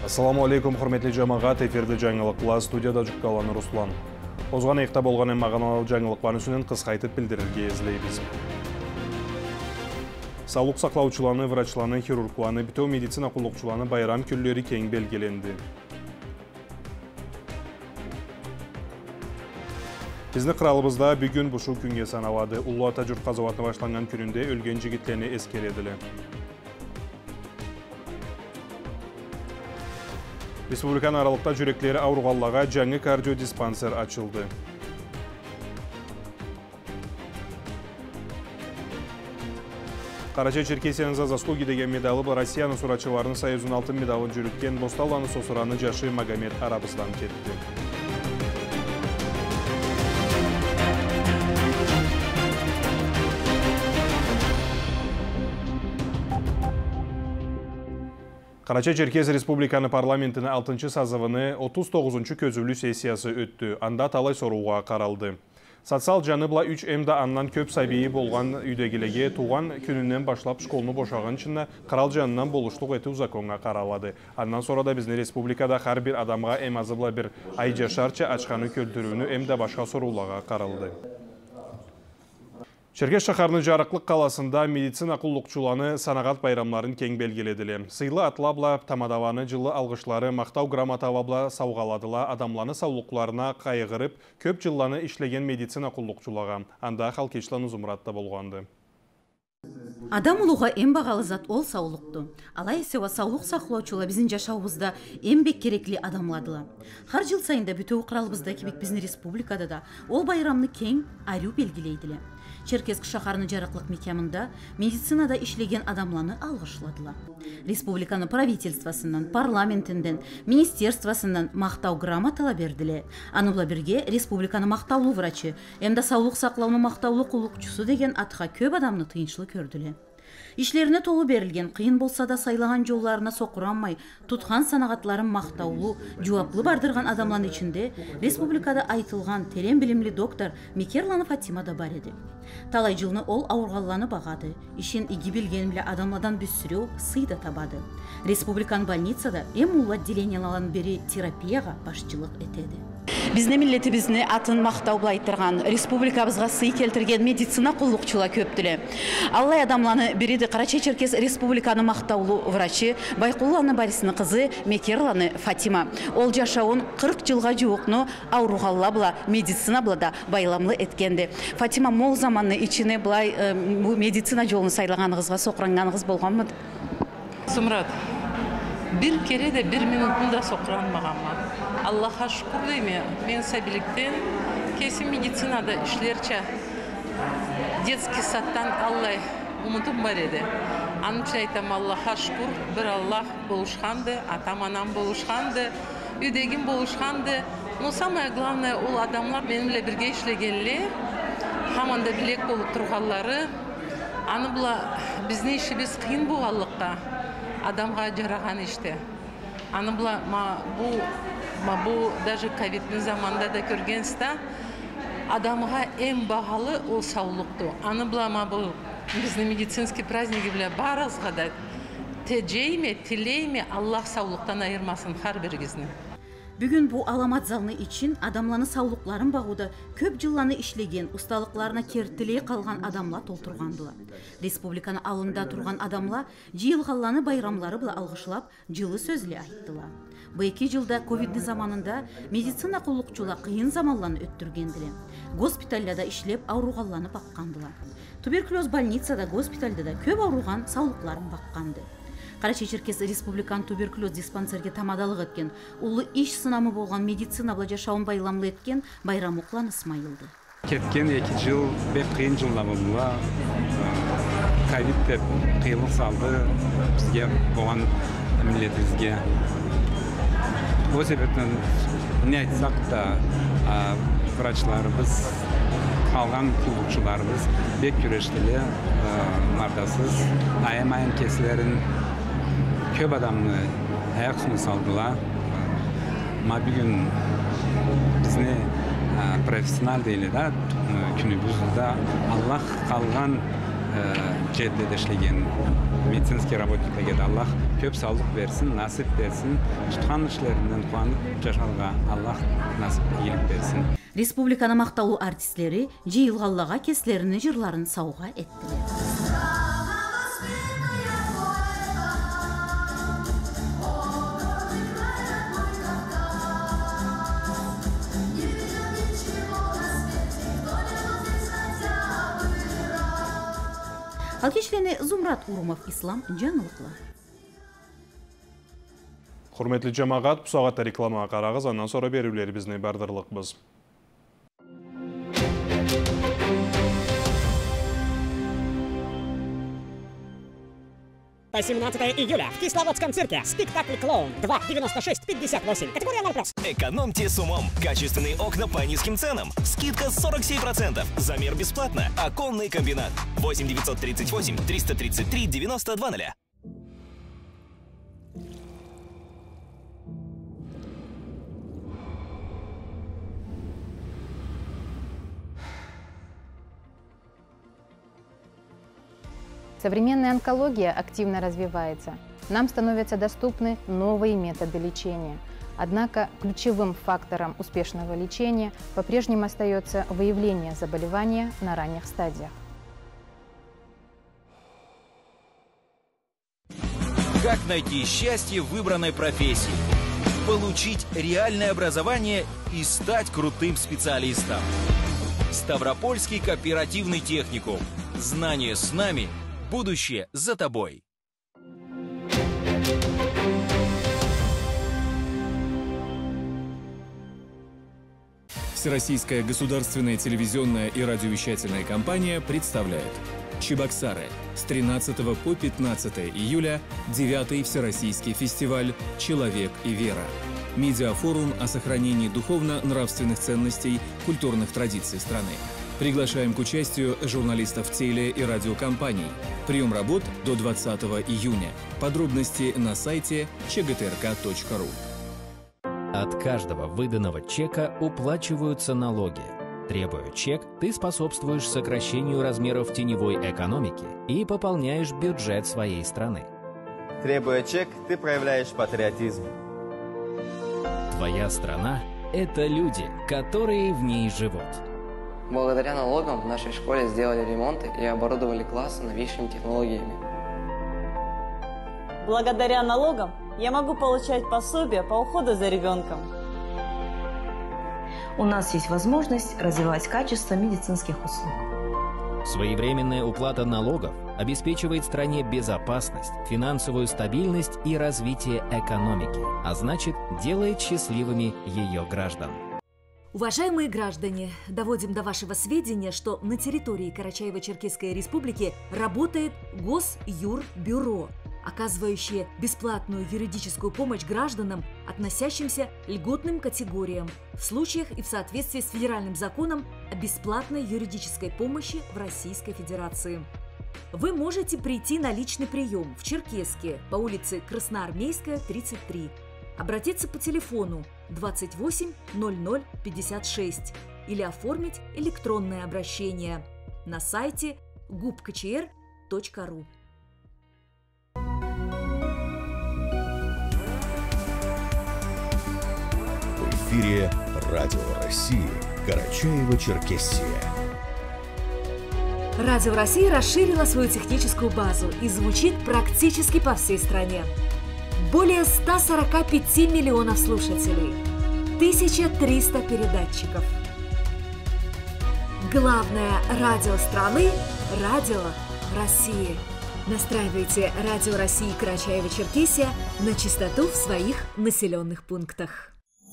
Assalamu alaikum, hurmetli жамағат, эфирде жаңылықла, студияда жүккаланы Руслан. Озған айықта болған мағаналы жаңылық банысынан қысқайтып білдірілге езлейбіз. Саулық сақлаучыланы, врачланы, хирургланы, бітеу медицина құлықчыланы байрам күллері кең белгіленді. Бізді қыралыбызда бүгін бұшу күнге саналады. Улы ата жұртқа заватны башланған күнінде өлген жігітлене ескереділі. Республикан аралықта жүректері ауруғаллаға жаңы кардиодиспансер açıldı. Карача-Черкесияның за заслуги деген медалы Россияның суратчыларының союзun алтын медалын жүріткен Босталланы сосыраны Жашы Магомед Арабыстан кетті. Карача-Черкес Республиканы парламентінің 6-шы сазывыны 39-шы көзілі сессиясы өтті. Анда талай соруға қаралды. Социал жаныбла 3М-да аннан көп сәбейі болған үйдегілеге туған күнінен башлап школны бошаған чынна қарал жанынан болушлық ету законға қаралады. Аннан сорада біздің республикада қар бір адамға әмазыбла бір айжа шарча açқаны көлтіруіні М-да башқа сорулаға қаралды. Черкес шақарының жарықлық қаласында медицина құллықчыланы санағат байрамларын кең белгіледілі. Сыйлы атлабла тамадаваны жылы алғышлары мақтау грамотавабла сауғаладыла адамланы саулықларына қайығырып, көп жылланы ішлеген медицина құллықчылаға. Анда халкешланы зумратта болғанды. Адам улуға эң бағалы зат ол саулықты. Алай сева саулық сақлаучылар біздің жашауымызда эң бек керекли адамладыла. Har жыл сайында бүтеу қыралыбызда кебек біздің республикада да ол байрамны кең айру белгілейділі. Черкес шақарының жарықлық мекемында медицинада ішлеген адамланы алғышладыла. Республиканы правительствосынан, парламентінден, министерствосынан мақтау грамотала берділі. Аныбла бірге республиканы мақтаулы врачы, әмді саулық сақлауны мақтаулы құлықчысы деген атқа көп адамны тыйыншылы көрділі. Ишлеріне толы берілген, қиын болса да сайлаған жолларына соқыранмай, тұтқан санағатларын мақтаулы, жуаплы бардырған адамлан ішінде республикада айтылған терен білімлі доктор Мекерланы Фатима да бар еді. Талай жылны ол ауырғалланы бағады, ішін иги білгенімлі адамладан бүссіреу сыйда табады. Республикан больницада эмулла отделенияларын бері терапияға башчылық етеді. Біздің миллетімізді атын мақтаулы айттырған, республикабызға сый келтірген медицина құллықчыла көптілі. Аллай адамланы береді Карача-Черкес республиканы мақтаулы врачы Байқулланы Барисыны қызы Мекерланы Фатима. Ол жашауын 40 жылға жуықны ауруғалла бұла, медицина бұлада байламлы еткенді. Фатима мол заманны içine бұлай медицина жолын сайлағаныңызға соқыранғаныңыз болған мұд? Сумрат, bir kere de bir minutunu da sokuranmağama. Allah'a şükür deyme, ben sabilikten kesin medicinada işlerçe детский саттан Аллай umudum var edi. Onun için aytam Allah'a şükür bir Allah buluşkandı, atam anam buluşkandı, üdegim buluşkandı. Но самое главное, ул адамлар benimle birge işlegenli, hamanda bilek bolup turğanları, аны була bizning işimiz qiyin bo'lganlikqa adamga jarag'an işte. Аны була bu даже ковидный zamanda da көргенсте адамға эң бағалы ол саулықты. Аны була bu bizning медицинский праздники bilan барызға да тежейме, тілейме, Аллах саулықтан айырмасын har birigizни. Бүгін бұл аламат залыны için адамланы саулықларын бағуды көп жылланы ішлеген, ұсталықларына кертілей қалған адамла толтырғандыла. Республиканы алында тұрған адамла жиылғалланы байрамлары бұла алғышылап, жылы сөзле айттыла. Бұл 2 жылда ковидный заманында медицина құллықчыла қиын замалланы өттіргенділі. Госпитальда ішлеп ауруғалланы баққандыла. Туберкулез больницада, госпитальда да көп ауруған саулықларын баққанды. Карача-Черкес республикан туберкулез диспансерге тамадалық еткен, улы иш сынамы болған медицина бұла жашауын байламлы еткен Байрам Уқлан Исмайылды. Кеткен 2 жыл бек қиын жыллама бұла, ковид деп қиылық салды бізге, оған милletімізге. О себептен не айтсақ та врачларымыз, қалған құлықшыларымыз бек күрештілі, мардасыз, айым-айым кесілерін көп адамны аяқ үстіне салдыла. Бүгін бізне профессионал дейлі да, күнімізді Аллах қалған жерде иштеген медицинский работниктерге Аллах көп саулык берсин, насип берсин, туткан ишлеринен кубанып жашарга Аллах насип ийгилик берсин. Республиканы макталуу артистлери жыйылганларга кесилеринин жырларын сауга эттилер. Ал кечирене Зумрат Урумов, Ислам жаңылыклар. Hurmatli cemaat, bu saatda reklama qarağız, ondan sonra berүүлерибизни bardırlıqbız. По 17 июля в Кисловодском цирке спектакль «Клоун» 2,96,58. Категория 0+. Экономьте с умом. Качественные окна по низким ценам. Скидка 47%. Замер бесплатно. Оконный комбинат. 8 938 333 9200. Современная онкология активно развивается. Нам становятся доступны новые методы лечения. Однако ключевым фактором успешного лечения по-прежнему остается выявление заболевания на ранних стадиях. Как найти счастье в выбранной профессии? Получить реальное образование и стать крутым специалистом. Ставропольский кооперативный техникум. Знание с нами. Будущее за тобой. Всероссийская государственная телевизионная и радиовещательная компания представляет Чебоксары с 13 по 15 июля 9-й Всероссийский фестиваль «Человек и вера». Медиафорум о сохранении духовно-нравственных ценностей, культурных традиций страны. Приглашаем к участию журналистов теле- и радиокомпаний. Прием работ до 20 июня. Подробности на сайте chgtrk.ru. От каждого выданного чека уплачиваются налоги. Требуя чек, ты способствуешь сокращению размеров теневой экономики и пополняешь бюджет своей страны. Требуя чек, ты проявляешь патриотизм. Твоя страна – это люди, которые в ней живут. Благодаря налогам в нашей школе сделали ремонты и оборудовали классы новейшими технологиями. Благодаря налогам я могу получать пособие по уходу за ребенком. У нас есть возможность развивать качество медицинских услуг. Своевременная уплата налогов обеспечивает стране безопасность, финансовую стабильность и развитие экономики, а значит, делает счастливыми ее граждан. Уважаемые граждане, доводим до вашего сведения, что на территории Карачаево-Черкесской Республики работает Госюрбюро, оказывающее бесплатную юридическую помощь гражданам, относящимся к льготным категориям, в случаях и в соответствии с федеральным законом о бесплатной юридической помощи в Российской Федерации. Вы можете прийти на личный прием в Черкесске по улице Красноармейская, 33. Обратиться по телефону 28 00 56 или оформить электронное обращение на сайте gubkcr.ru. В эфире Радио России Карачаево-Черкесия. Радио России расширило свою техническую базу и звучит практически по всей стране. Более 145 миллионов слушателей, 1300 передатчиков. Главное радио страны – Радио России. Настраивайте Радио России Карачаево-Черкесия на частоту в своих населенных пунктах.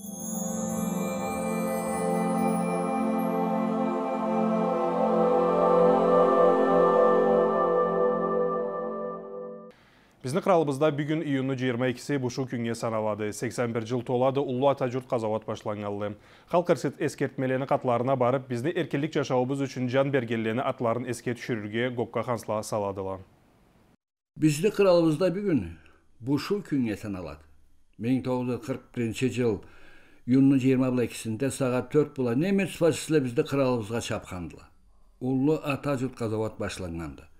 Bizning qıralımızda bugün iyunun 22-si bu günge sanaladı. 81 jıl toladı Ullu Atajurt Qazawat başlanğanlı. Xalq eskertmelerini qatlarına barıp bizni erkinlik yaşaubuz üçün can bergellerini atların eske düşürürge Gokka Hansla saladılar. Bizning qıralımızda bugün bu günge sanaladı. 1941 jıl iyunun 22-sinde saat 4 bula Nemet faşistler bizni qıralımızga çapqandılar. Ullu Atajurt Qazawat başlanğandı.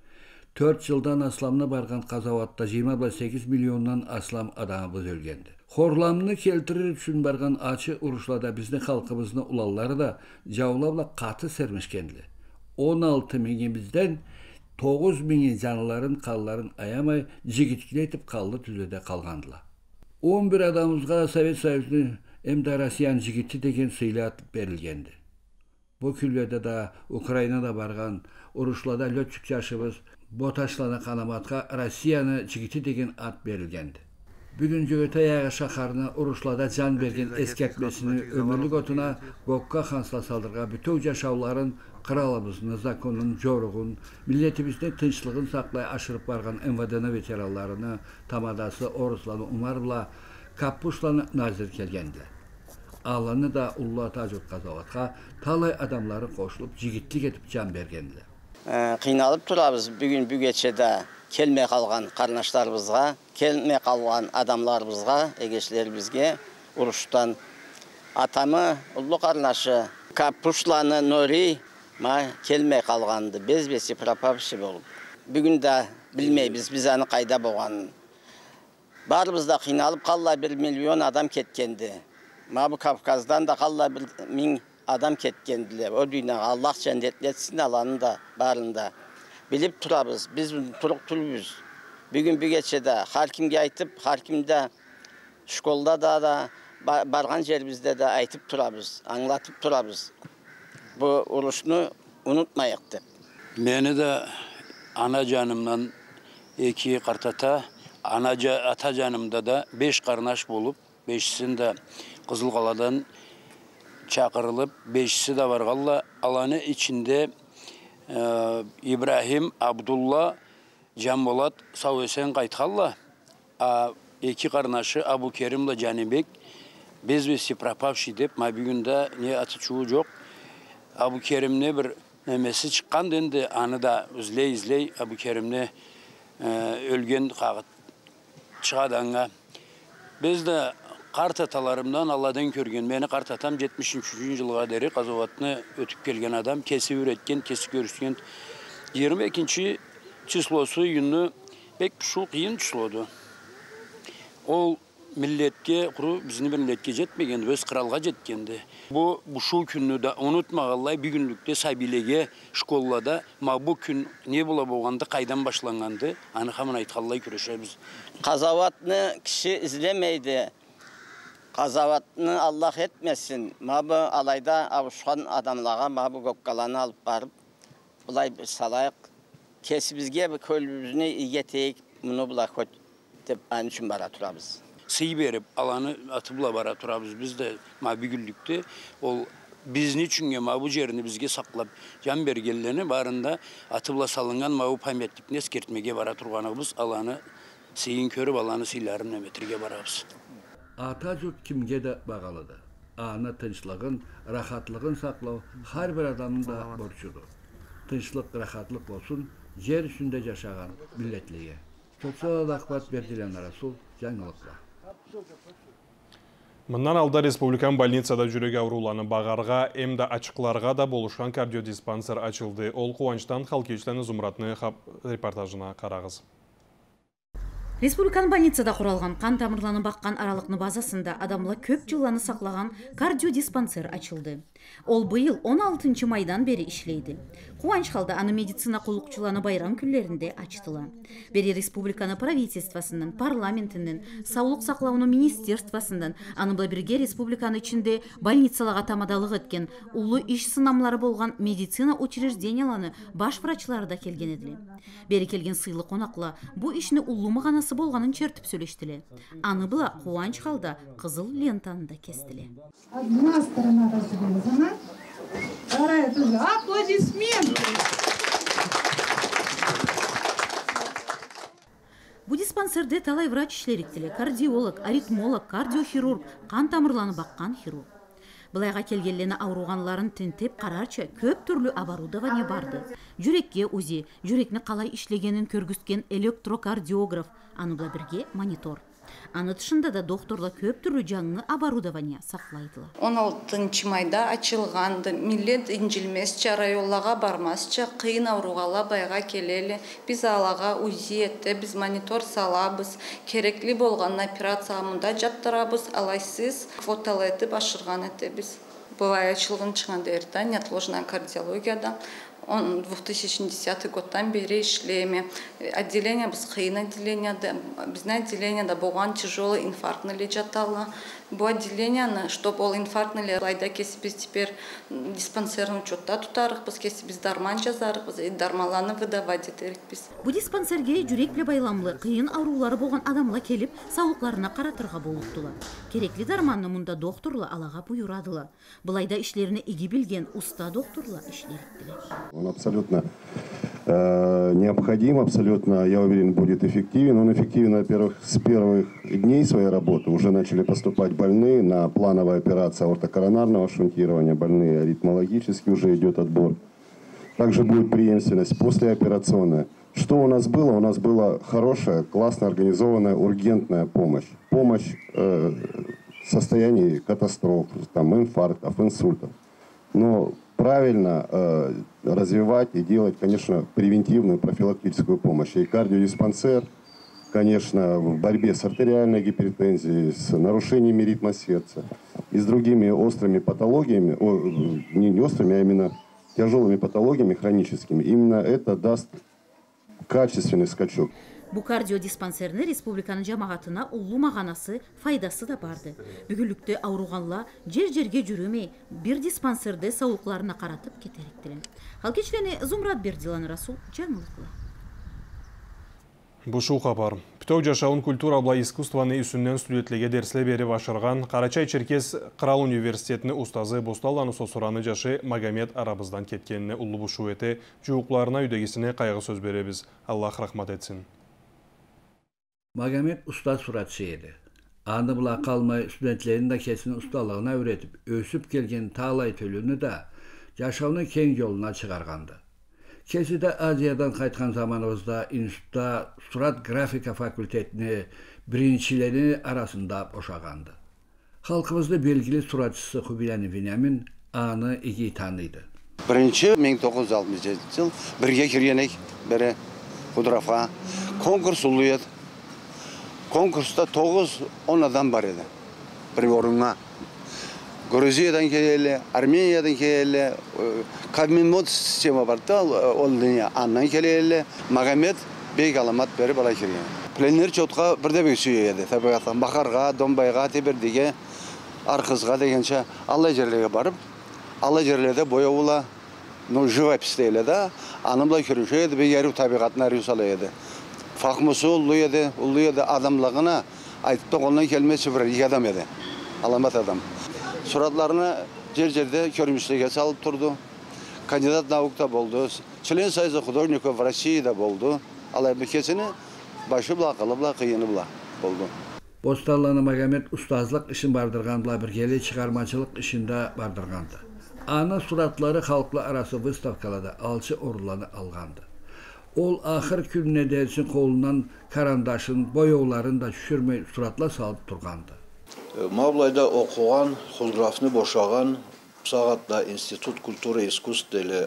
4 жылдан асламны барған Қазаватта 28 миллионнан аслам адамыбыз өлгенді. Хорламны келтірер үшін барған ачы ұрышлада біздің халқымыздың ұлалары да жаулабла қаты сермешкенді. 16 мыңымыздан 9 мыңы жаныларын қалларын аямай жігіткілетіп қалды түзеде қалғандыла. 11 адамымызға Совет Союзының Эмда Россиян жігітті деген сыйлы атып берілгенді. Бұл күлбеде да Украинада барған ұрышлада лөтчік жашыбыз Боташлана қанаматқа Россияны жігіті деген ат берілгенді. Бүгін жөгөт аяғы шақарына ұрышлада жан берген ескертмесini өмірлік отына Гокка хансла салдырға бүтөу жашауларын kralımızın zakonun, жоруғын, milletimizdin tınçlığın saqlay aşırıp bargan MVD veteranlarını, tamadası Oruslanı Umar'la Kapuşlanı nazir kelgendiler. Alanı da Ullah Tacut Qazavatqa talay adamları qoşulup jigitlik etip can bergendiler. Qiynalıp turabız bugün bu geçede kelmey qalğan qarnaşlarımızga, kelmey qalğan adamlarımızga, egeçlerimizge uruştan atamı ullu qarnaşı Kapuşlanı Nuri kelmey qalğandı. Bezbesi propavşi bolup. Bugün de bilmeybiz biz anı qayda bolğanın. Barımızda qiynalıp qalla 1 milyon adam ketkendi. Bu Kafkaz'dan da qalla 1000 adam ketkendiler. O dünya Allah cennetletsin alanı da barında. Bilip turabız. Biz turuq tulbüz. Bugün bir geçede Harkim'ge aytıp, Harkim'de şkolda da bargan yerimizde de aytıp turabız. Anlatıp turabız. Bu uruşunu unutmayık dep. Beni de ana canımdan 2 qartata, ata canımda da 5 qarnaş bolup, 5'sini de Kızılqaladan çakırılıp, 5'si de varğalla alanı içinde İbrahim, Abdullah, Canbolat, Savesen Qaytxalla, 2 qarnaşı Abu Kerim'le Canibek, bezbesi propavşi dep, bugün de ne atı çuğu yok. Abu Kerim'ne bir memesi çıkan dendi, anı da izley Abu Kerim'ne ölgen qağıt çıqadanga. Biz de qartatalarımdan Allah'dan körgen, beni qartatam 73. yılға deri Qazavatını ötüp gelgen adam, kesip üretken, kesip görüşken 22. çislosu yünü pek şu kıyın çislodu. Ol milletke, kuru bizni milletke jetmegendi, öz kralga jetkendi. Bu şu günü de unutmağallay bir günlükte sabilege şkollada bu gün ne bola bolğanda qaydan başlangandı. Anı hamın aytqallay köreşemiz. Qazavatını kişi izlemeydi. Qazavatını Allah etmesin. Bu alayda avuşkan adamlağa bu gokkalanı alıp barıp bulay salayık kesibizge bir kölümüzünü igeteyik bunu bulay koç dep an üçün bara turabız. Sıyı berip alanı atıbla bara turabız. Biz de bir günlükte ol biz niçin bu yerini bizge saklap can bergellerini barında atıbla salıngan bu paymetlikni eskertmege bara turganыбыз alanı sıyın körüp alanı sıyların emetirge barabız. Atatürk kimge de bağılıdı. Ana tınçlığın, rahatlığın saklav her bir adamın da borçudur. Tınçlık, rahatlık olsun, yer üstünde yaşayan milletliğe. Çok sağ da akbat berdilen Rasul, жаңылықла. Мындан алда республикан больницада жүрек ауруланы бағарға, эмді ачықларға да болушқан кардиодиспансер açıldı. Ол қуанчтан халкечлені Зумратны репортажына қарағыз. Республикан больницада құралған қан тамырланы баққан аралықны базасында адамла көп жылланы сақлаған кардиодиспансер açıldı. Ол быйыл 16 майдан бері ішлейді. Қуанч қалда аны медицина құлықчыланы байрам күллерінде açtıла. Бері республиканы правительствосынан, парламентінің, саулық сақлауыны министерствосынан, аныбла бірге республиканы içinde больницалаға тамадалық еткен улы іш сынамлары болған медицина учрежденияланы баш врачлары да келген еділі. Бері келген сыйлы қонақла бұл ішіні уллымы ғанасы болғанын чертіп сөйлештілі. Аныбла Қуанч қалда қызыл лентаны да кестілі. Одна сторона разрезана, вторая тоже. Аплодисменты! Bu диспансерде талай врач ішлеріктілі, кардиолог, аритмолог, кардиохирург, қан тамырланы баққан хирург. Бұлайға келгелені ауруғанларын тінтеп қарарча көп түрлі оборудование барды. жүрекке УЗИ, жүрекни калай иштегенин көргүзген электрокардиограф, аны била бирге монитор. Аны тышында да докторлар көп түрлүү жаңы оборудование саклайдылар. 16 майда ачылганды, миллет инжилмесче, райоллага бармасча, кыйын ауругала байга келели. Биз алага УЗИ этте, биз монитор салабыз, керекли болгон операция мында жаттырабыз, алайсыз фотолети башырган этебиз. Бывая ачылган чыганда эрта, неотложная кардиологияда. Он 2010 годдан бери ишлеме. Отделение біз кыйын отделенияда, биздин отделенияда болгон тяжелый инфарктный жаталы. Бу отделение, что бол инфарктный, айда кеси биз теперь диспансерный учетта тутарыкпыз, кеси биз дарман жазарыкпыз, дармаланы выдавать этерикпиз. Бу диспансерге жүрек биле байламлы кыйын аурулары болгон адамлар келип, саулыкларына каратырга болуптулар. Керекли дарманны мында докторлар алага буйурадылар. Булайда ишлерине иги билген уста докторлар иштейт. Он абсолютно необходим, абсолютно, я уверен, будет эффективен. Он эффективен, во-первых, с первых дней своей работы. Уже начали поступать больные на плановую операцию аортокоронарного шунтирования, больные аритмологически, уже идет отбор. Также будет преемственность послеоперационная. Что у нас было? У нас была хорошая, классно организованная ургентная помощь. Помощь в состоянии катастроф, там, инфарктов, инсультов. Но правильно развивать и делать, конечно, превентивную профилактическую помощь. И кардиодиспансер, конечно, в борьбе с артериальной гипертензией, с нарушениями ритма сердца и с другими острыми патологиями, не острыми, а именно тяжелыми патологиями хроническими. Именно это даст качественный скачок. Бу кардиодиспансерни республиканын жамаатына улуу маганасы, файдасы да барды. Бүгүнлүктө ауруганлар жер-жерге жүрөмөй, бир диспансерде саулыкларына каратып кетериктирен. Халкичлени Зумрат Бердилан, Расул жаңылыклар. Бушу хабар. Птөк жашауын культурабла искусстваны үсүннен студентлеге дерсле бери башырган Карачай-Черкес Кырал университетini устазы Босталланы сосураны жашы Магомед арабыздан кеткеніне уллу бушу эте жуукларына үйдегисине кайгы сөз беребиз. Аллах рахмат этсин. Магомед usta suratçı edi. Anı bula kalmay studentlerin de kesin ustalığına öğretip, ösüp gelgen tağlay tölünü de yaşamını keng yoluna çıkargandı. Kesi de Aziyadan kaytkan zamanımızda institutta surat grafika fakültetini birinçileri arasında boşagandı. Halkımızda belgili suratçısı Hubilani Vinyamin anı iyi tanıydı. Birinci 1967 yıl birge kirgenek beri fotoğrafa konkurs oluyor. Konkursta 9-10 adam var idi. Bir orunga. Gruziyadan keleli, Armeniyadan keleli, kabinmot sistemi vardı. Oldunya andan keleli. Magamet beyk alamat beri bala kirgen. Planlar çotka birde bir süyeydi. Tabiattan Bakarga, Dombayga, Tebirdige, Arkızga degençe Allah yerlere barıp, Allah yerlerde boya ula, no живопис'teyle de anımla körüşeydi bir yeri tabiatına rüsalaydı. Fakmusu uluyordu adamlığına ayıp da ondan kelmesi var, iki adam edi. Alamat adam. Suratlarını cer-cerde körmüşlüğe salıp durdu. Kandidat navukta buldu. Член Союза художников в России da buldu. Alayımlıkesini başı bula, kalıbla, kıyını bula buldu. Bostallanı Magamet ustazlık işin bardırgandılar, birgeli çıkarmacılık işinde bardırgandı. Ana suratları halkla arası выставkalada alçı orulanı algandı. Ol ahir gününe dersin kolundan karandaşın, boyovların da düşürmey suratla salıp durgandı. Mavlayda okuğan, huzgrafını boşağan, Sağat'ta İnstitut Kultura İskust deli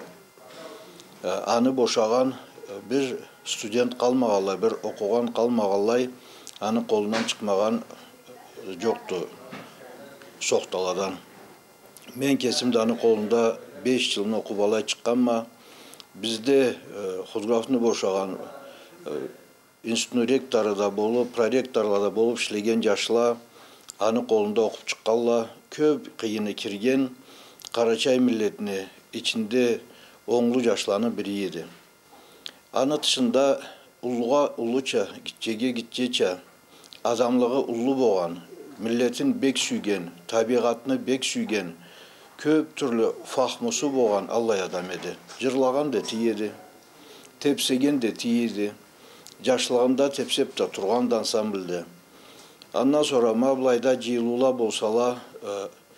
anı boşağan bir student kalmağalay, bir okuğan kalmağalay anı kolundan çıkmağan yoktu soğtaladan. Men kesimde anı kolunda 5 yılını okubalay çıkkanma, bizde huzgrafını boşağan institut rektarı da bolup, prorektarlar da bolup işlegen yaşla anı kolunda okup çıkkanla köp kıyını kirgen Karaçay milletini içinde onlu yaşlarının biriydi. Anı dışında uluça, gitçece adamlığı ullu boğan, milletin bek süygen, tabiatını bek süygen, köp türlü fahmusu boğan Allah adam edi. Jırlagan da tiyedi, tepsegen de tiyedi, yaşlığında tepsep de turgan dansan bildi. Ondan sonra Mavlayda cihilula bolsala,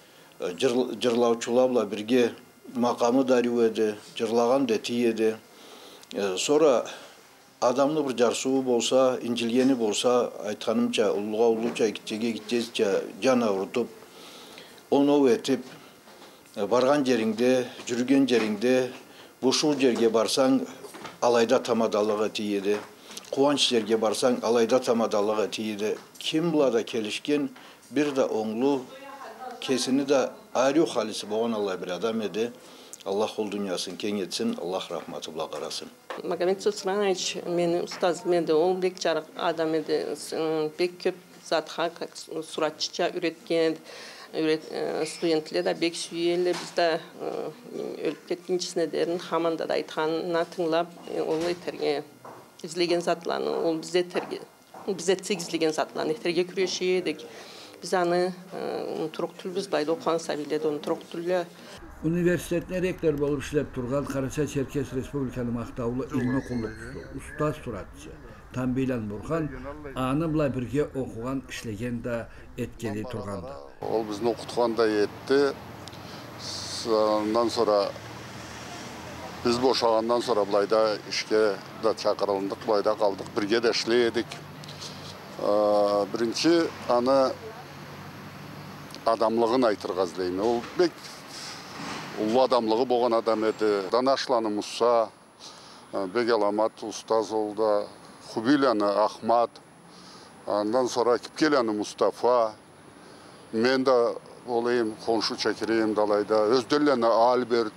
jırlavçularla birge makamı darı edi, jırlagan da tiyedi. Sonra adamlı bir jarsuğu bolsa, incilgeni bolsa, aytkanımça, ulluğa gideceğizce can avrutup, onu etip, bargan жеріңде, жүрген жеріңде, boşul жерге барсаң, alayda tamadalığı tiyedi. Kuvanç жерге барсаң, alayda tamadalığı tiyedi. Kim bulada kelişken, bir de oğlu, kesini de ayrı halisi boğan Allah bir adam edi. Allah ol dünyasını keng etsin, Allah rahmatı bula qarasın. Magomed Susmанович, meni ustazım edi, ol bek жарық адам edi. Bek köp zatha suratçıca üretken, studentler de bek süyeli, biz de ölüp ketkincisine derin, hamanda da aytkanına tınlap, ol eterge izlegen zatlarını, ol biz etsek izlegen zatlarını eterge küreşi edik. Biz anı turuk tülbüz bayda okuan sabiledi, onu turuk tülle. Üniversitetine rektör bolup işlep turgan Karaçay-Çerkes Respublikanın maqtavlı ilmi qulluqçusu, ustaz suratçı Tambilan Burhan anımla birge okugan işlegen de etkili turganda. Ol bizni okutgan da yetti. Ondan sonra biz boşağandan sonra bulayda işe da çakırıldık, bulayda kaldık, birge de işleyedik. Birinci anı adamlığını aytırgazlayın. Ol bek ullu adamlığı boğan adam edi. Danaşlanı Musa, bek alamat ustaz oldu. Hubilanı Ahmet, ondan sonra Kipkelanı Mustafa. Men de olayım, konşu çekireyim dalayda. Özdöllanı Albert,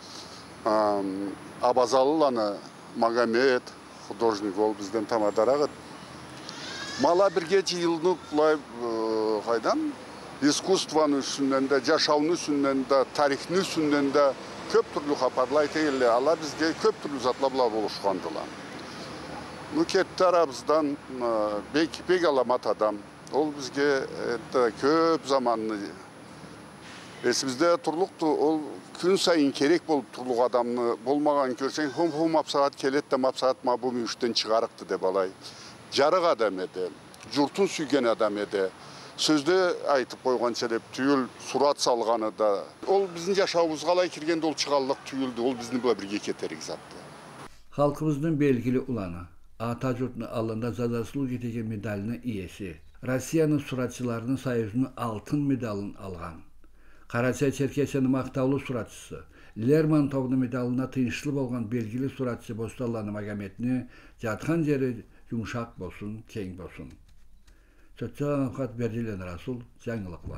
Abazalılanı Magomed, hudожник ol bizden tamadarağıt. Mala bir gece yılını haydan, искусствоның үстүнөн да, жашаунун үстүнөн да, тарихтин үстүнөн да көп түрлүү капарлайт эле. Алар бизге көп түрлүү затлар болушкандылар. Кетти арабыздан бек аламат адам. Ол бизге көп заманны эсибизде турлукту. Ол күн сайын керек болуп турлук адамны болмаган көрсөң, хом апсаат келет да мапсаат бу мүйүштөн чыгарыкты деп алай. Жарык адам эди, журтун сүйген адам эди. Sözde aytıp koygança dep tüyül surat salgаны da. Ol bizim yaşabımızga alay kirgende ol çıgallık tüyüldü. Ol bizim bula birge keterik zattı. Halkımızın belgili ulanı, Atatürk'ün alında Zadasılık eteki medalinin iyesi, Rusiyanın suratçılarının sayısının altın medalını algan, Karaçay-Çerkes'in maqtavlı suratçısı, Lermontov'un medalına tıyınçlı bolgan belgili suratçı Bostalanı Magomedni jatkan jeri yumuşak bolsun, keng bolsun. Çötçağın avkat Berdilen Rasul, жаңылықла.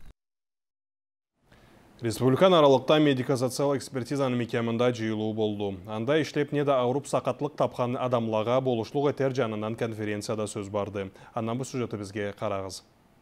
Республикан аралықта медико-социал экспертизаны мекемында жиылуу болду. Анда иштеп неде ауруп сакатлык тапкан адамлага болушлук этер жанынан конференцияда сөз барды. Андан бу сюжети бизге карагыз.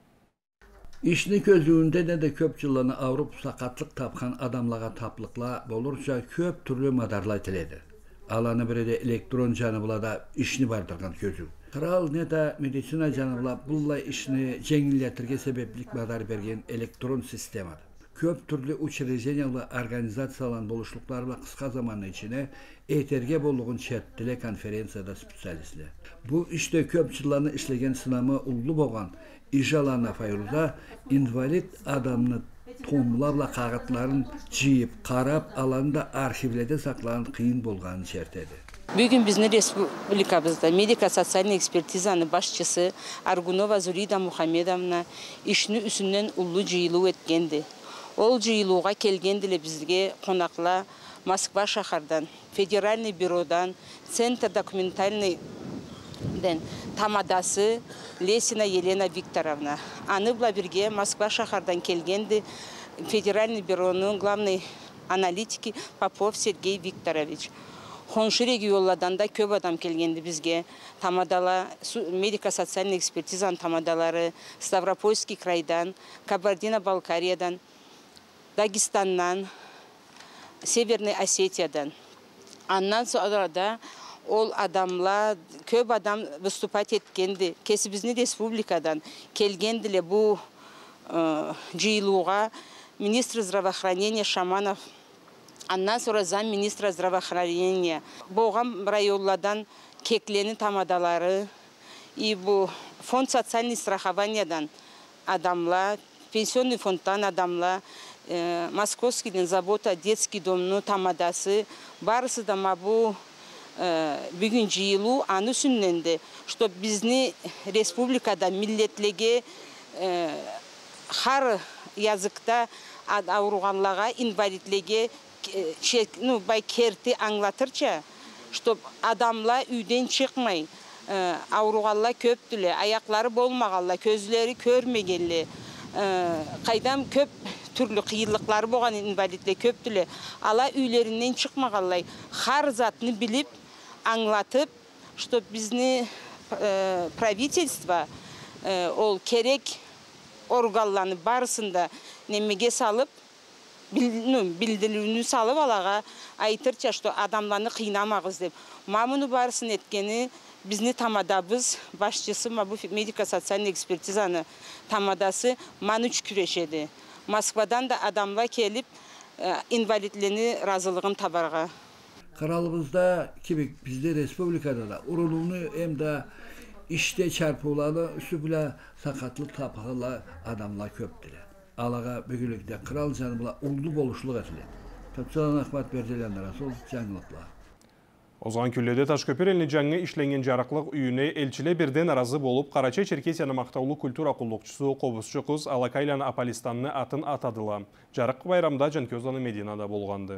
İşini közüğünde ne de köp yıllarını avrup sakatlık tapkan adamlaga taplıkla bolursa köp türlü madarla tiledi. Alanı biri de elektron canıbılada işini bardırgan közü. Kral ne de medisina canıbla bulla işini jengilletirge sebeplik madar bergen elektron sistemadı. Köp türlü uçerejeniyalı organizatsiyalan boluşluklarla kısa zamanın içine eterge bolluğun çerttile konferensiyada spesialistler. Bu işte köp yıllarını işlegen sınamı ullu boğan İjalana Fayruza invalid adamını tomlarla kağıtların jiyip, qarap, alanda arşivlerde saklanan kıyın bolğanı çertedi. Bugün bizim Respublikamızda mediko-sotsial ekspertizanın başçısı Argunova Zurida Muhammedovna işini üstünden ullu jiyiluu etkendi. Ol jiyilууга kelgendile bizge konakla Moskva şahardan, Federalный bürodan, Центр документальныйден тамадасы Лесина Елена Викторовна. Аныбла birge Moskva şahardan kelgendi Federalный büronun главный аналитики Попов Сергей Викторович. Хоншы регионlardan da köp adam kelgendi bizge. Tamadala, mediko-sotsial ekspertizan tamadalары Ставропольский крайдан, Кабардино-Балкариядан, Дагестаннан, Северный Осетиядан. Ondan sonra da ol adamla köp adam выступать etkendi. Kesibizin respublikadan kelgendile bu jiyilууга министр здравоохранения Шаманов, ondan sonra замминистра здравоохранения болған районlardan keklenin tamadalары и bu фонд социальный страхованиядан adamla, пенсионный фондтан adamla, Moskovskийден забота детский домну тамадасы барысы да bu бүгін жиылу аны сүнненді, что бізні республикада миллетлеге хар языкта ауруғанлаға инвалидлеге бай керті аңлатырча, что адамла үйден шықмай, ауруғалла көптілі, аяқлары болмағалла, көзлері көрмегелі, қайдам көп түрлі қиылықлары болған инвалидле көптілі, ала үйлерінен шықмағаллай, хар затыны біліп, аңлатып, что бізні правительство ол керек оргалланы барысында немеге салып, білділуіні салып алаға айтырча, что адамланы қиынамағыз деп. Мамыны барысын еткені бізні тамадабыз, башчысы мабу медико-социальный экспертизаны тамадасы мануч күрешеді. Москвадан да адамла келіп, инвалидлені разылығын табарға. Karalımızda kimi bizde Respublikada da urulunu hem de işte çarpılalı, üstüyle sakatlık tapılı adamlar köptüler. Alağa bugünlükte kral canımla uldu boluşluk edilir. Tatsalan Ahmet Berdelenler asıl canlılıklar. Ozgan küllede Taşköpür elini жаңы işlengen jaraqlıq üyüne elçile birden arazı bolup Karaçay Çerkesiyanı maqtavlı kultura qullukçusu Qobusçu qız Alakaylan Apalistanны atın atadıla. Jaraq bayramda Canközlanı Medinada bolğandı.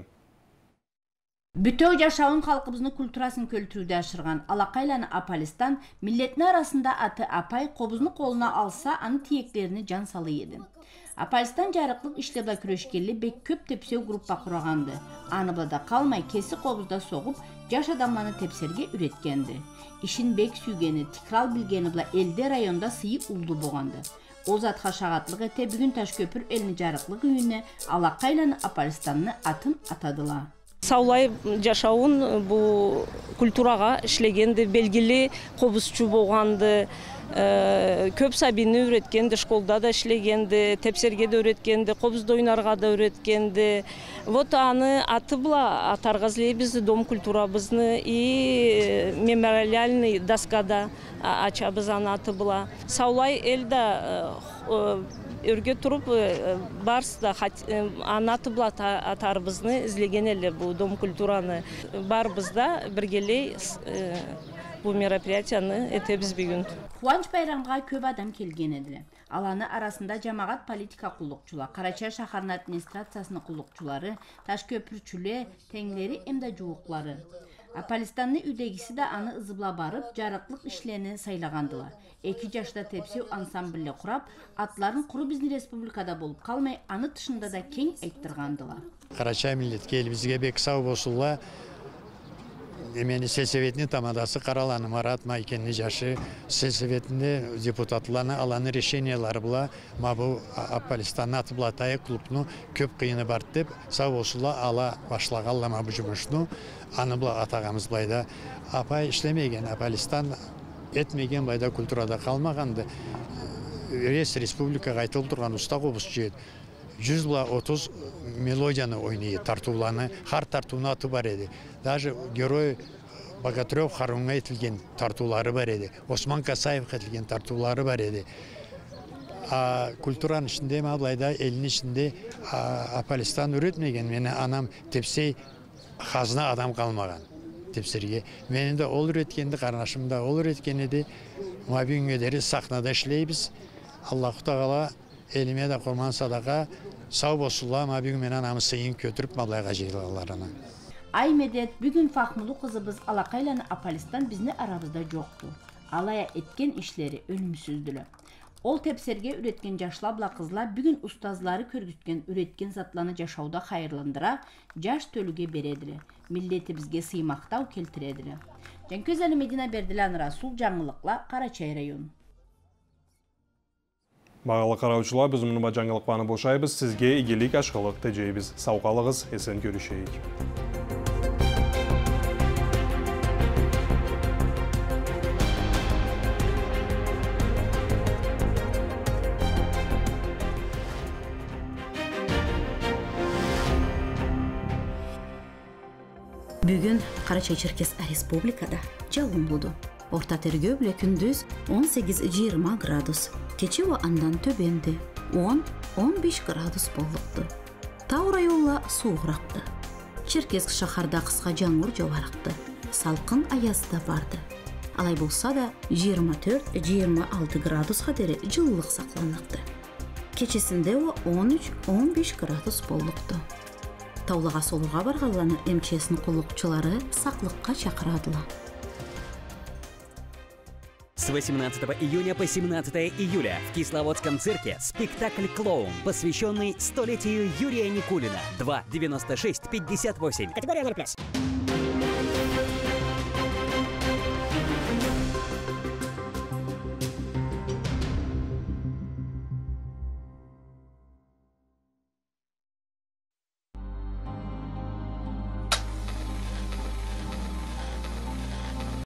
Бүтөw жашауын халқыбыздың культурасын көлтүрүүдө ашырган Алакайланы Апалистан миллетни арасында аты Апай кобузну колуна алса, аны тиектерини жан салы еді. Апалистан жарыклык иштебла күрөшкелли бек көп тепсеу группа кураганды. Аны булада калмай кеси кобузда согуп, жаш адамланы тепсерге үйреткенди. Ишин бек сүйгени, тикрал билгени була элде районда сыйы улду болгонду. Ол затка шагатлык эте бүгүн Ташкөпүр элини жарыклык үйүнө Алакайланы Апалистанны атын атадыла. Саулай жашауын бұл культураға ішлегенді, белгілі қобызчу болғанды, көп сабины өреткенді, школда да ішлегенді, тепсерге де өреткенді, қобызды ойнарға да өреткенді. Вот аны аты бұла, атарғазлейбізді дом культурабызны и мемориальный доскада ачабыз аны аты бұла. Саулай элда өрге тұрып барсыда анаты бұла атарбызны izlеген әлі бұл дом культураны бар бізда біргелей бұл мероприятияны етебіз бүгін. Қуанч байрамға көп адам келген еді. Аланы арасында жамағат политика құллықчылар, Карачай шахарны администрациясының құллықчылары, Ташкөпүрчүле, теңлері эмда жуықлары. Апалистанны үйдегісі де аны ызыбла барып, жарықлық ішлені сайлагандылар. 2 жашта тепсеу ансамблі құрап, атларын құру біздің республикада болып қалмай, аны тышында да кең айттырғандылар. Карачай милletке елімізге бек сау болсулла. Емені сельсоветіне тамадасы Қараланы Марат Майкенні жашы сельсоветінде депутатланы аланы решениялары бұла, мабу Апалистанны атыблатайы клубну көп қиыны бар деп, сау болсулла ала башлағалла мабу жұмышну, аны бұла атағамыз байда. Апай ішлемеген, Апалистан етмеген байда культурада қалмағанды. Республика қайтыл тұрған ұста қобыз жүйет. 130 мелодияны ойнайды, тартуланы, хар тартуны аты бар еді. Даже герой Богатырев Харунға етілген тартулары бар еді. Осман Касаев етілген тартулары бар еді. Культураның ішінде, мабылайда, елінің ішінде Апалистан үретмеген. Мені анам тепсей қазына адам қалмаған тепсерге. Менің де ол үреткенді, қарнашымда ол үреткен еді. Мабингедері сахнада ішлейбіз. Аллаху тағала еліме де құрман садаға сау болсулла мабиң мен анамы сыйын көтіріп мабылайға жейлаларына. Ай медет, бүгін Фахмулу қызыбыз Алакайланы Апалистан бізні арабызда жоқты. Алая еткен ішлері өлімсізділі. Ол тепсерге үреткен жашлабла қызла бүгін ұстазлары көргіткен үреткен затланы жашауда қайырландыра, жаш төліге береділі. Миллеті бізге сыймақтау келтіреділі. Жанкөзәлі Медина Берділан Расул жаңылықла Карачай район. Бағалы қараушылар, біз мұны жаңылықпаны бошайбыз, сізге игілік ашқылық тәжейбіз. Сауқалығыз, есен көрішейік. Бүгін Карачай Черкес Республикада жауын буду. Орта тергөө биле күндүз 18-20 градус. Кечева андан төбенди 10-15 градус болупту. Тау районла суугурақты. Черкес шахарда кыска жаңгыр жабарыкты. салқын аязда барды. Алай болса да 24-26 градусқа дәрі жылылық сақланықты. Кечесінде о 13-15 градус болуқты. Таулыға солуға барғаланы МЧС-ның құлықчылары сақлыққа чақырадыла. С 18 июня по 17 июля в Кисловодском цирке спектакль «Клоун», посвященный столетию Юрия Никулина. 2 96 58. Категория 0+.